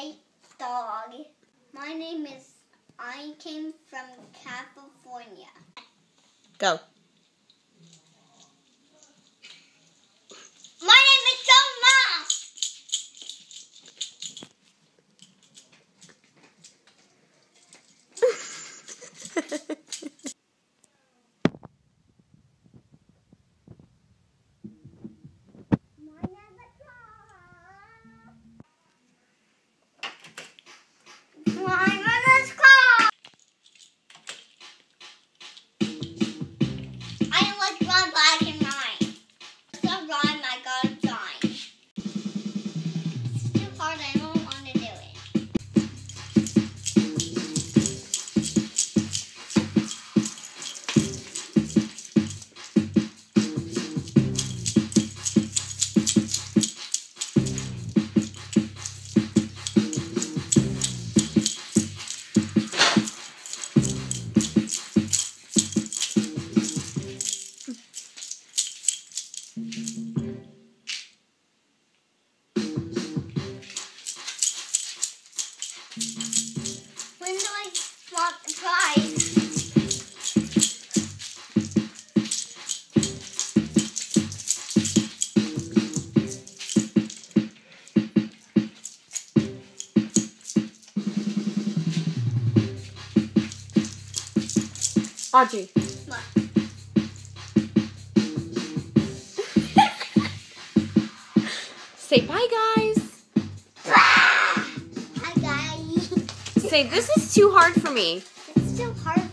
white dog. My name is, I came from California. Go. My name is Thomas. When do I want the prize? Audrey. What? Say bye, guys. Hi, guys. Say, this is too hard for me. It's still hard